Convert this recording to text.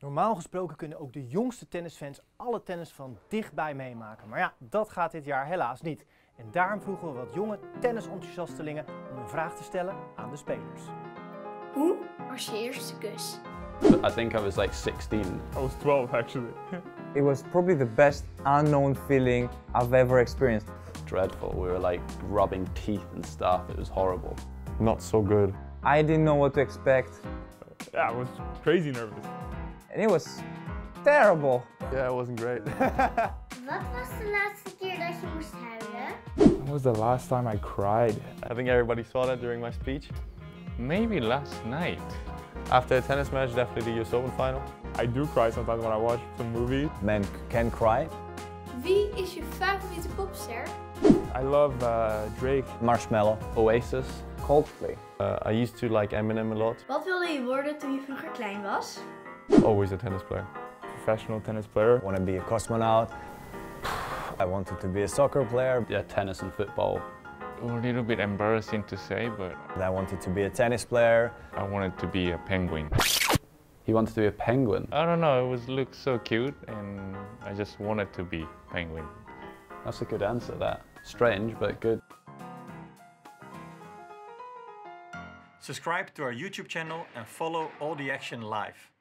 Normaal gesproken kunnen ook de jongste tennisfans alle tennis van dichtbij meemaken. Maar ja, dat gaat dit jaar helaas niet. En daarom vroegen we wat jonge tennisenthousiastelingen om een vraag te stellen aan de spelers. Hoe was je eerste kus? I think I was like 16. I was 12 actually. It was probably the best unknown feeling I've ever experienced. Dreadful. We were like rubbing teeth and stuff. It was horrible. Not so good. I didn't know what to expect, Yeah, I was crazy nervous. and it was terrible. Yeah, it wasn't great. Wat was de laatste keer dat je moest huilen? When was the last time I cried? I think everybody saw that during my speech. Maybe last night. After a tennis match, definitely the US Open final. I do cry sometimes when I watch some movie. Men can cry. Wie is je favoriete popster? I love Drake. Marshmallow. Oasis. Coldplay. I used to like Eminem a lot. Wat wilde je worden toen je vroeger klein was? Always a tennis player. Professional tennis player. I want to be a cosmonaut. I wanted to be a soccer player. Yeah, tennis and football. A little bit embarrassing to say, but I wanted to be a tennis player. I wanted to be a penguin. He wanted to be a penguin. I don't know, looked so cute and I just wanted to be penguin. That's a good answer, that. Strange, but good. Subscribe to our YouTube channel and follow All the Action live.